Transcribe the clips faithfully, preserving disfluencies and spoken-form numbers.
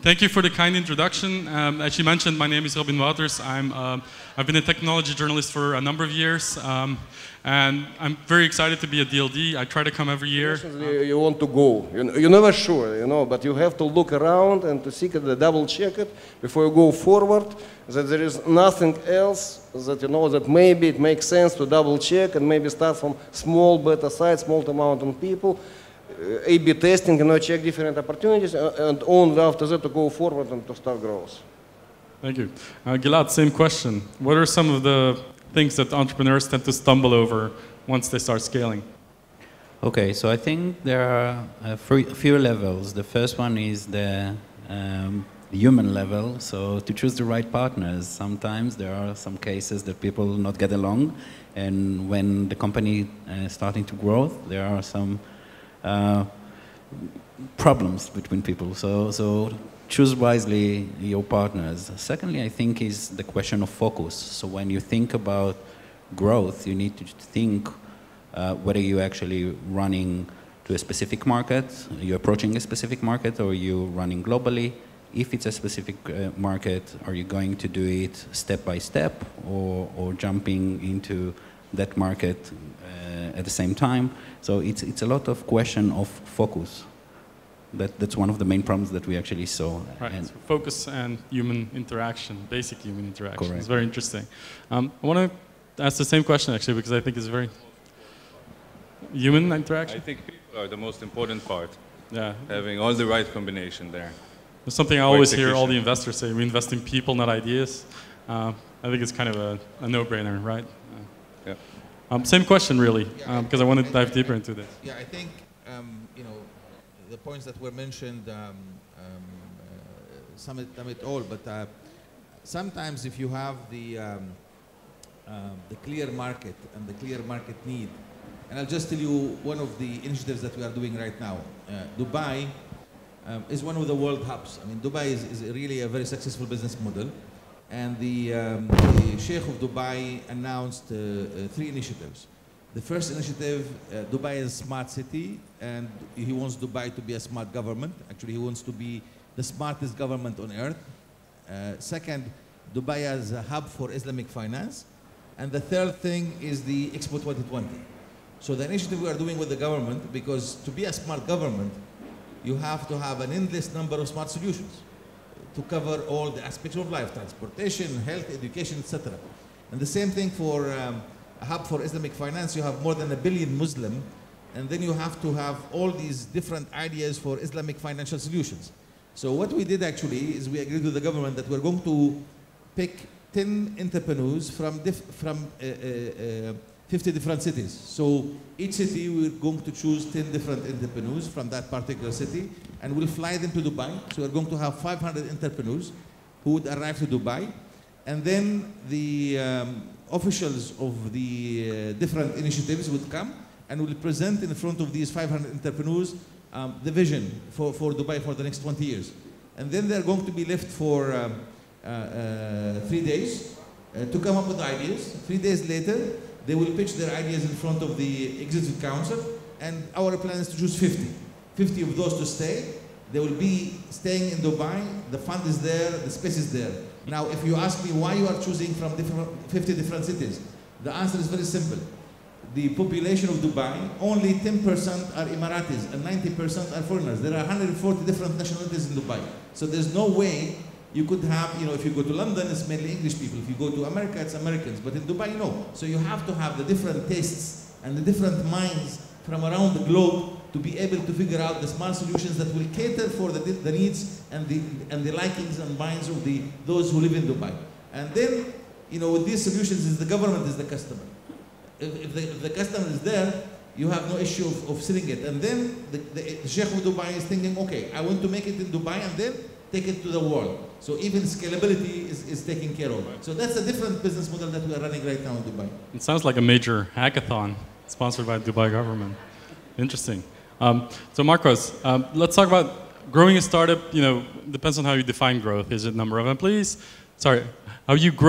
thank you for the kind introduction. Um, as you mentioned, my name is Robin Wouters. I'm, um, I've been a technology journalist for a number of years, um, and I'm very excited to be at D L D. I try to come every year. You want to go. You're never sure, you know, but you have to look around and to seek it, double check it before you go forward, that there is nothing else that, you know, that maybe it makes sense to double check and maybe start from small beta sites, small amount of people, A B testing, you know, check different opportunities, and only after that to go forward and to start growth. Thank you. Uh, Gilad, same question. What are some of the things that entrepreneurs tend to stumble over once they start scaling? Okay, so I think there are a few levels. The first one is the um, human level. So to choose the right partners, sometimes there are some cases that people not get along, and when the company is starting to grow, there are some uh, problems between people. So, so choose wisely your partners. Secondly, I think is the question of focus. So when you think about growth, you need to think uh, whether you're actually running to a specific market, you're approaching a specific market, or you're running globally. If it's a specific uh, market, are you going to do it step by step, or, or jumping into that market uh, at the same time? So it's, it's a lot of question of focus. That, that's one of the main problems that we actually saw. Right, and so focus and human interaction, basic human interaction. Correct. It's very interesting. Um, I want to ask the same question actually, because I think it's very human interaction. I think people are the most important part. Yeah. Having all the right combination there. It's something I always hear all the investors say, we invest in people, not ideas. Uh, I think it's kind of a, a no-brainer, right? Uh, yeah. Um, same question really, because yeah, um, I, I want to dive deeper into this. Yeah, I think, um, you know, the points that were mentioned, um, um, uh, sum, it, sum it all, but uh, sometimes if you have the, um, uh, the clear market and the clear market need, and I'll just tell you one of the initiatives that we are doing right now. Uh, Dubai um, is one of the world hubs. I mean, Dubai is, is really a very successful business model, and the, um, the Sheikh of Dubai announced uh, uh, three initiatives. The first initiative, uh, Dubai is a smart city, and he wants Dubai to be a smart government. Actually, he wants to be the smartest government on earth. Uh, second, Dubai as a hub for Islamic finance. And the third thing is the Expo twenty twenty. So the initiative we are doing with the government, because to be a smart government, you have to have an endless number of smart solutions to cover all the aspects of life, transportation, health, education, et cetera. And the same thing for um, a hub for Islamic finance. You have more than a billion Muslim, and then you have to have all these different ideas for Islamic financial solutions. So what we did actually is we agreed with the government that we're going to pick ten entrepreneurs from, diff from uh, uh, uh, fifty different cities. So each city we're going to choose ten different entrepreneurs from that particular city, and we'll fly them to Dubai. So we're going to have five hundred entrepreneurs who would arrive to Dubai, and then the um, officials of the uh, different initiatives would come and will present in front of these five hundred entrepreneurs um, the vision for, for Dubai for the next twenty years. And then they're going to be left for um, uh, uh, three days uh, to come up with ideas. Three days later, they will pitch their ideas in front of the Executive Council, and our plan is to choose fifty. fifty of those to stay. They will be staying in Dubai, the fund is there, the space is there. Now, if you ask me why you are choosing from different, fifty different cities, the answer is very simple. The population of Dubai, only ten percent are Emiratis and ninety percent are foreigners. There are one hundred forty different nationalities in Dubai. So there's no way you could have, you know, if you go to London, it's mainly English people. If you go to America, it's Americans. But in Dubai, no. So you have to have the different tastes and the different minds from around the globe to be able to figure out the smart solutions that will cater for the, the needs and the, and the likings and minds of the, those who live in Dubai. And then, you know, with these solutions, is the government is the customer. If, if, the, if the customer is there, you have no issue of, of selling it. And then the, the, the Sheikh of Dubai is thinking, okay, I want to make it in Dubai and then take it to the world. So even scalability is, is taken care of. So that's a different business model that we are running right now in Dubai. It sounds like a major hackathon sponsored by the Dubai government. Interesting. Um, so Marcos, um, let's talk about growing a startup. You know, depends on how you define growth. Is it number of employees? Sorry, how you grow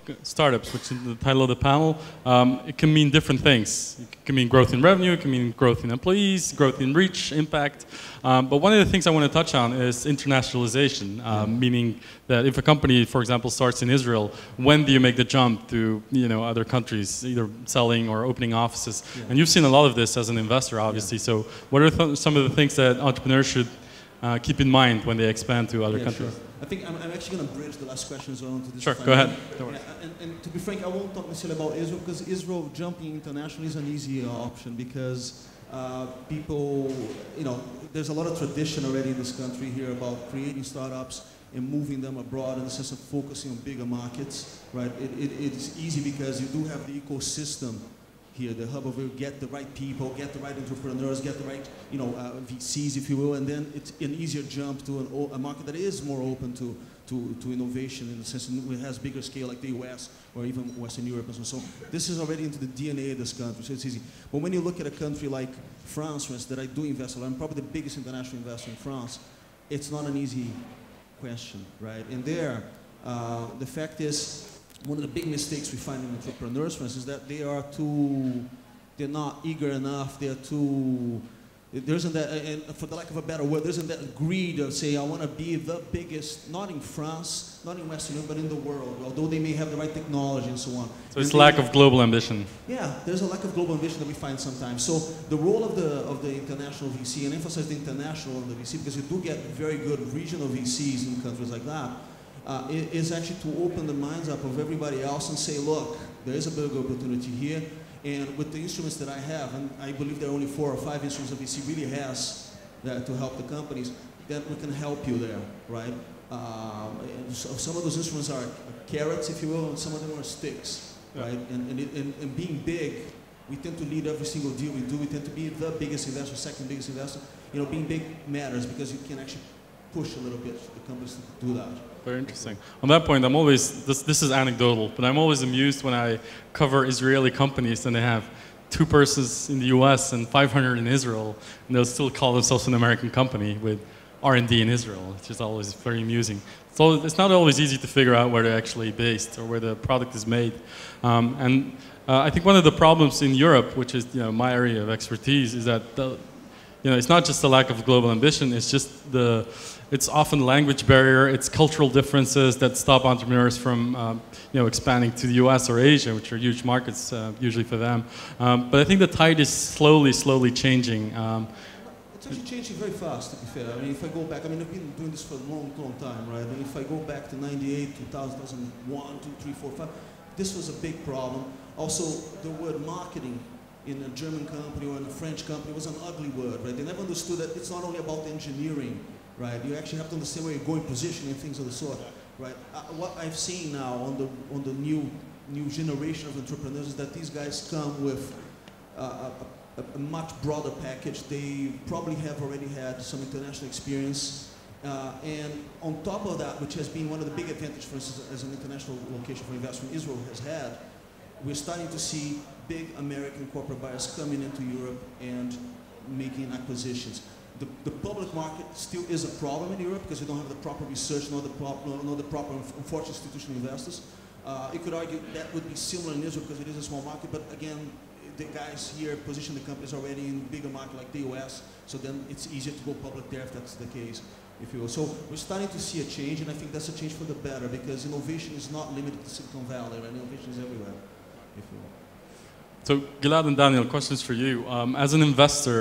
startups, which is the title of the panel, um, it can mean different things. It can mean growth in revenue, it can mean growth in employees, growth in reach, impact. Um, but one of the things I want to touch on is internationalization, um, yeah. meaning that if a company, for example, starts in Israel, when do you make the jump to you know, other countries, either selling or opening offices? Yeah. And you've seen a lot of this as an investor, obviously. Yeah. So what are th some of the things that entrepreneurs should Uh, keep in mind when they expand to other yeah, countries? Sure. I think I'm, I'm actually going to bridge the last question as well into this. Sure, go ahead. Yeah, and, and to be frank, I won't talk necessarily about Israel because Israel jumping internationally is an easy uh, option because uh, people, you know, there's a lot of tradition already in this country here about creating startups and moving them abroad in the sense of focusing on bigger markets, right? It, it, it's easy because you do have the ecosystem here, the hub of it, get the right people, get the right entrepreneurs, get the right, you know, uh, V Cs, if you will, and then it's an easier jump to an, a market that is more open to, to, to innovation in the sense that it has bigger scale like the U S or even Western Europe and so on. So this is already into the D N A of this country, so it's easy. But when you look at a country like France, for instance, that I do invest a lot, I'm probably the biggest international investor in France, it's not an easy question, right? And there, uh, the fact is, one of the big mistakes we find in entrepreneurs, for instance, is that they are too, they're not eager enough, they're too, there isn't that, and for the lack of a better word, there isn't that greed of say, I want to be the biggest, not in France, not in Western Europe, but in the world, although they may have the right technology and so on. So it's lack of global ambition. Yeah, there's a lack of global ambition that we find sometimes. So the role of the, of the international V C, and emphasize the international of the V C, because you do get very good regional V Cs in countries like that, Uh, is actually to open the minds up of everybody else and say, look, there is a big opportunity here, and with the instruments that I have, and I believe there are only four or five instruments that V C really has that to help the companies, then we can help you there, right? Um, so some of those instruments are carrots, if you will, and some of them are sticks, yeah. right? And, and, it, and, and being big, we tend to lead every single deal we do. We tend to be the biggest investor, second biggest investor. You know, being big matters because you can actually push a little bit the companies to do that. Very interesting. On that point, I'm always, this, this is anecdotal, but I'm always amused when I cover Israeli companies and they have two persons in the U S and five hundred in Israel, and they'll still call themselves an American company with R and D in Israel. It's just always very amusing. So it's not always easy to figure out where they're actually based or where the product is made. Um, and uh, I think one of the problems in Europe, which is you know, my area of expertise, is that the, you know, it's not just the lack of global ambition, it's just the, it's often language barrier, it's cultural differences that stop entrepreneurs from um, you know, expanding to the U S or Asia, which are huge markets uh, usually for them. Um, but I think the tide is slowly, slowly changing. Um, it's actually changing very fast, to be fair. I mean, if I go back, I mean, I've been doing this for a long, long time, right? And if I go back to ninety-eight, two thousand, two thousand one, two, three, four, five, this was a big problem. Also, the word marketing in a German company or in a French company was an ugly word, right? They never understood that it's not only about engineering, right? You actually have to understand where you're going, positioning, and things of the sort, right? Uh, what I've seen now on the on the new new generation of entrepreneurs is that these guys come with uh, a, a, a much broader package. They probably have already had some international experience, uh, and on top of that, which has been one of the big advantages, for instance, as an international location for investment Israel has had, we're starting to see big American corporate buyers coming into Europe and making acquisitions. The, the public market still is a problem in Europe because you don't have the proper research, nor the, prop, nor, nor the proper, unfortunately, institutional investors. Uh, you could argue that would be similar in Israel because it is a small market, but again, the guys here position the companies already in bigger market like the U S, so then it's easier to go public there if that's the case, if you will. So we're starting to see a change, and I think that's a change for the better because innovation is not limited to Silicon Valley, right? Innovation is everywhere, if you will. So Gilad and Daniel, questions for you. Um, as an investor,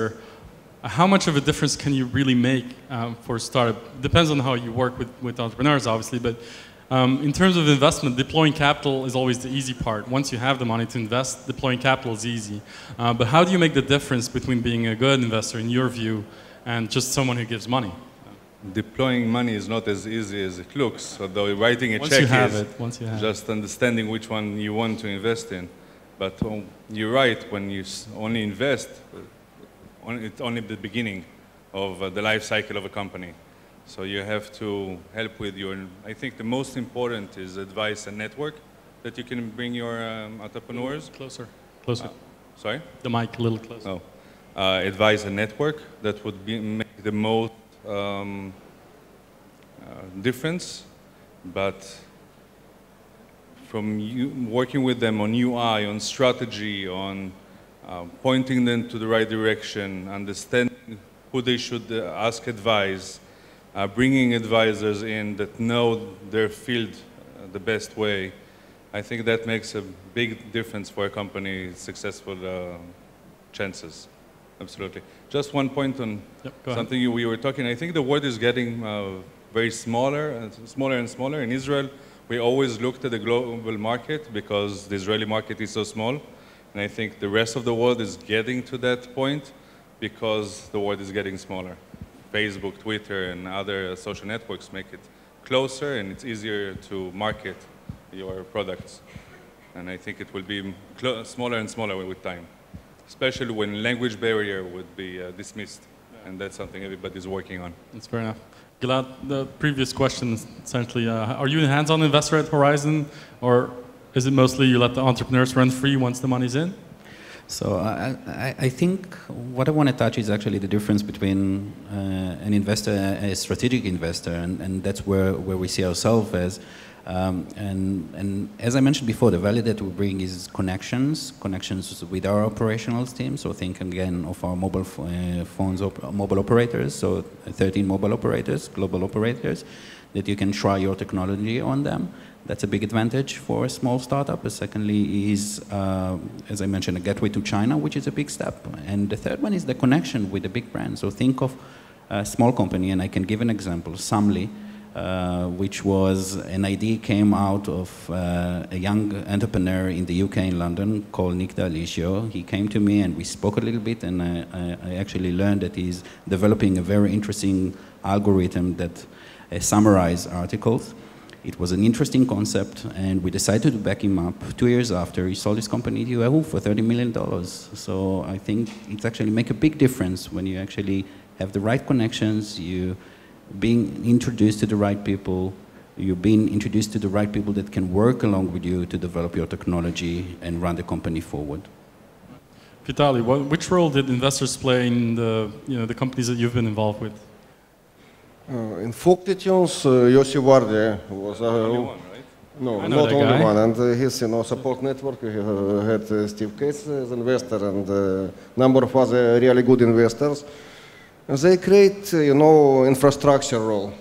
how much of a difference can you really make um, for a startup? Depends on how you work with, with entrepreneurs, obviously, but um, in terms of investment, deploying capital is always the easy part. Once you have the money to invest, deploying capital is easy. Uh, but how do you make the difference between being a good investor, in your view, and just someone who gives money? Deploying money is not as easy as it looks, although writing a once check you have is it, once you have just understanding which one you want to invest in. But um, you're right, when you s only invest, uh, on, it's only the beginning of uh, the life cycle of a company. So you have to help with your, I think the most important is advice and network that you can bring your um, entrepreneurs. Closer, closer. Uh, sorry? The mic a little closer. Oh. Uh, advice and network that would be, make the most um, uh, difference, but from you, working with them on U I, on strategy, on uh, pointing them to the right direction, understanding who they should uh, ask advice, uh, bringing advisors in that know their field uh, the best way. I think that makes a big difference for a company's successful uh, chances. Absolutely. Just one point on Yep, something you, we were talking. I think the world is getting uh, very smaller and smaller and smaller. In Israel, we always looked at the global market because the Israeli market is so small. And I think the rest of the world is getting to that point because the world is getting smaller. Facebook, Twitter, and other social networks make it closer and it's easier to market your products. And I think it will be smaller and smaller with time, especially when language barrier would be uh, dismissed. And that's something everybody's working on. That's fair enough. Gilad, the previous question is essentially, uh, are you a hands-on investor at Horizon, or is it mostly you let the entrepreneurs run free once the money's in? So I, I, I think what I want to touch is actually the difference between uh, an investor, a strategic investor, and, and that's where, where we see ourselves as. Um, and, and as I mentioned before, the value that we bring is connections, connections with our operational team. So think again of our mobile uh, phones, op mobile operators, so thirteen mobile operators, global operators, that you can try your technology on them. That's a big advantage for a small startup. Secondly is, uh, as I mentioned, a gateway to China, which is a big step. And the third one is the connection with the big brand. So think of a small company, and I can give an example, Samly, Uh, which was an idea came out of uh, a young entrepreneur in the U K in London called Nick D'Alicio. He came to me and we spoke a little bit, and I, I actually learned that he's developing a very interesting algorithm that uh, summarizes articles. It was an interesting concept, and we decided to back him up. Two years after, he sold his company to Yahoo for thirty million dollars. So I think it actually makes a big difference when you actually have the right connections, you being introduced to the right people, you're being introduced to the right people that can work along with you to develop your technology and run the company forward. Vitali, what, which role did investors play in the, you know, the companies that you've been involved with? Uh, in Fogtitunes, uh, Yossi Vardi was uh, Only one, right? no, I know not that only guy. one, and uh, his you know support network. We uh, had uh, Steve Cates as investor and a uh, number of other really good investors. And they create, uh, you know, infrastructure role,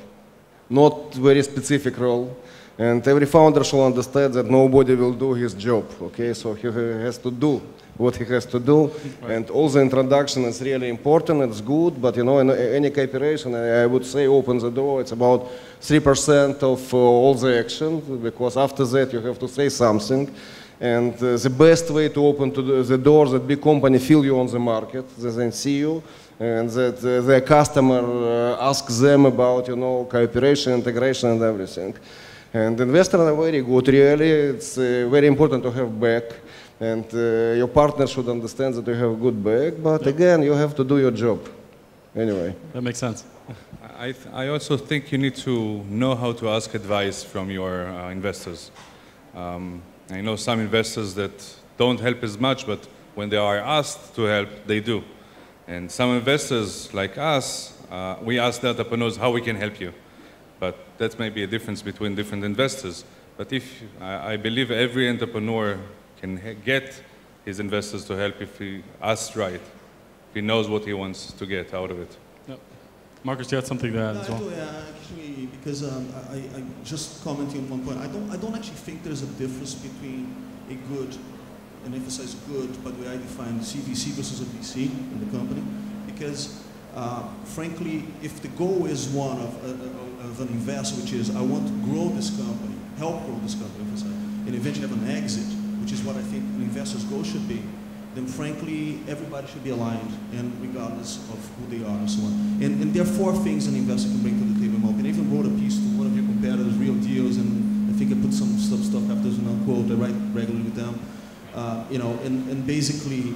not very specific role. And every founder should understand that nobody will do his job, okay? So he has to do what he has to do. Right. And all the introduction is really important, it's good, but you know, in any cooperation, I would say open the door, it's about three percent of uh, all the action, because after that you have to say something. And uh, the best way to open to the, the door that big company feel you on the market, they then see you, and that uh, their customer uh, asks them about, you know, cooperation, integration, and everything. And investors are very good, really. It's uh, very important to have back, and uh, your partner should understand that you have a good back, but yep. Again, you have to do your job. Anyway. That makes sense. I, th I also think you need to know how to ask advice from your uh, investors. Um, I know some investors that don't help as much, but when they are asked to help, they do. And some investors like us, uh, we ask the entrepreneurs how we can help you. But that's maybe a difference between different investors. But if I, I believe every entrepreneur can get his investors to help if he asks right, if he knows what he wants to get out of it. Yep. Marcus, you had something to add no, as well. I do, yeah, actually, because um, I, I just commenting on one point. I don't, I don't actually think there's a difference between a good, and emphasize good, but the way I define C V C versus a V C in the company, because uh, frankly, if the goal is one of, uh, of an investor, which is I want to grow this company, help grow this company, and eventually have an exit, which is what I think an investor's goal should be, then frankly, everybody should be aligned, and regardless of who they are and so on. And, and there are four things an investor can bring to the table. I even wrote a piece to one of your competitors, Real Deals, and I think I put some stuff, stuff after this, and I'll quote, I write regularly with them. Uh, you know, and, and basically,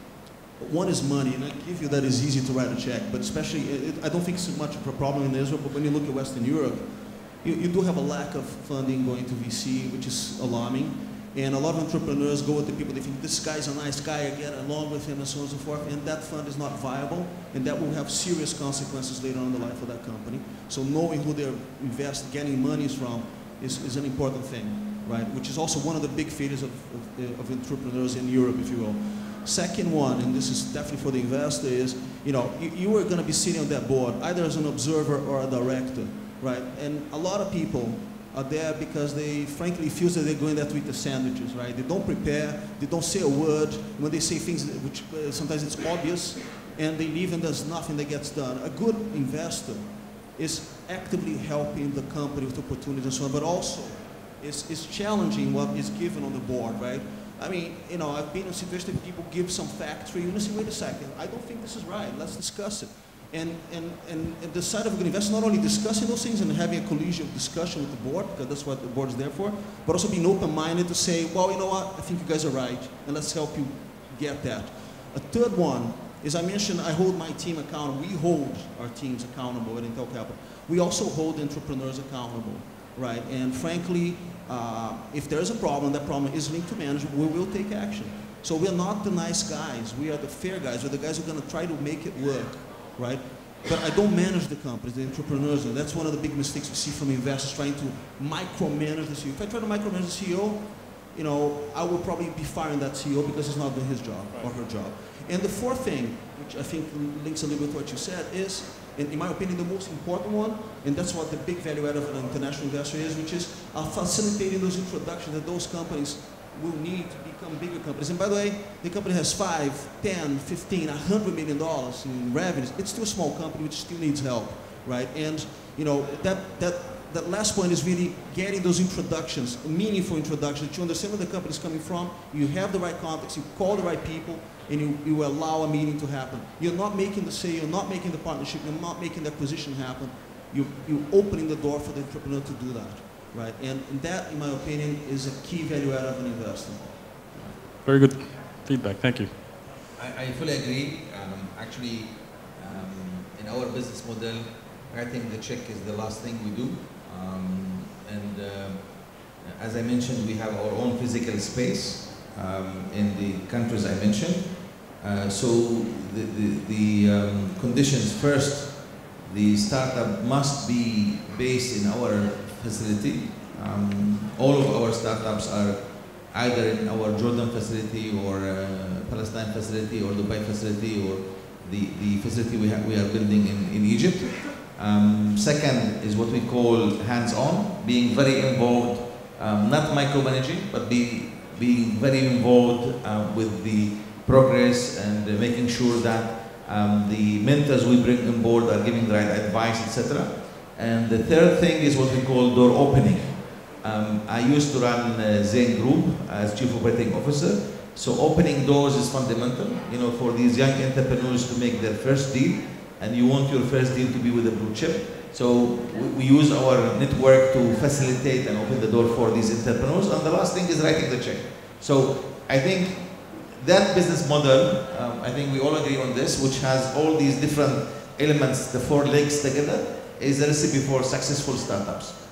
one is money, and I give you that it's easy to write a check, but especially, it, I don't think it's so much of a problem in Israel, but when you look at Western Europe, you, you do have a lack of funding going to V C, which is alarming. And a lot of entrepreneurs go with the people, they think this guy's a nice guy, I get along with him and so on and so forth, and that fund is not viable, and that will have serious consequences later on in the life of that company. So knowing who they're invest, getting monies from is, is an important thing. right? Which is also one of the big failures of, of, of entrepreneurs in Europe, if you will. Second one, and this is definitely for the investor, is, you know, you, you are going to be sitting on that board, either as an observer or a director, right? And a lot of people are there because they frankly feel that they're going there to eat the sandwiches, right? They don't prepare, they don't say a word. When they say things which uh, sometimes it's obvious, and they leave and there's nothing that gets done. A good investor is actively helping the company with opportunities and so on, but also is, is challenging what is given on the board, right? I mean, you know, I've been in a situation where people give some factory, and you say, wait a second, I don't think this is right, let's discuss it. And, and, and, and the side of a good investor, not only discussing those things and having a collegial discussion with the board, because that's what the board is there for, but also being open-minded to say, well, you know what, I think you guys are right, and let's help you get that. A third one is, I mentioned, I hold my team accountable. We hold our teams accountable at Intel Capital. We also hold entrepreneurs accountable, right? And frankly, uh, if there is a problem, that problem is linked to management, we will take action. So we're not the nice guys, we are the fair guys, we're the guys who are going to try to make it work. Right? But I don't manage the companies, the entrepreneurs, and that's one of the big mistakes we see from investors trying to micromanage the C E O. If I try to micromanage the C E O, you know, I will probably be firing that C E O because he's not doing his job or her job. And the fourth thing, which I think links a little bit to what you said, is, in, in my opinion, the most important one, and that's what the big value add of an international investor is, which is uh, facilitating those introductions that those companies will need to become bigger companies. And by the way, the company has five, ten, fifteen, a hundred million dollars in revenues. It's still a small company which still needs help, right? And you know, that, that, that last point is really getting those introductions, meaningful introductions, that you understand where the company is coming from, you have the right context, you call the right people, and you, you allow a meeting to happen. You're not making the sale, you're not making the partnership, you're not making the acquisition happen. You, you're opening the door for the entrepreneur to do that. Right, and, and that, in my opinion, is a key value add of an investor. Very good feedback, thank you. I, I fully agree. Um, actually, um, in our business model, writing the check is the last thing we do. Um, and uh, as I mentioned, we have our own physical space um, in the countries I mentioned. Uh, so the, the, the um, conditions first, the startup must be based in our facility. Um, all of our startups are either in our Jordan facility or uh, Palestine facility or Dubai facility or the, the facility we, we are building in, in Egypt. Um, second is what we call hands-on, being very involved, um, not micromanaging, but be, being very involved uh, with the progress and uh, making sure that um, the mentors we bring on board are giving the right advice, et cetera. And the third thing is what we call door opening. Um, I used to run uh, Zain Group as Chief Operating Officer. So opening doors is fundamental, you know, for these young entrepreneurs to make their first deal. And you want your first deal to be with a blue chip. So we, we use our network to facilitate and open the door for these entrepreneurs. And the last thing is writing the check. So I think that business model, um, I think we all agree on this, which has all these different elements, the four legs together, is a recipe for successful startups.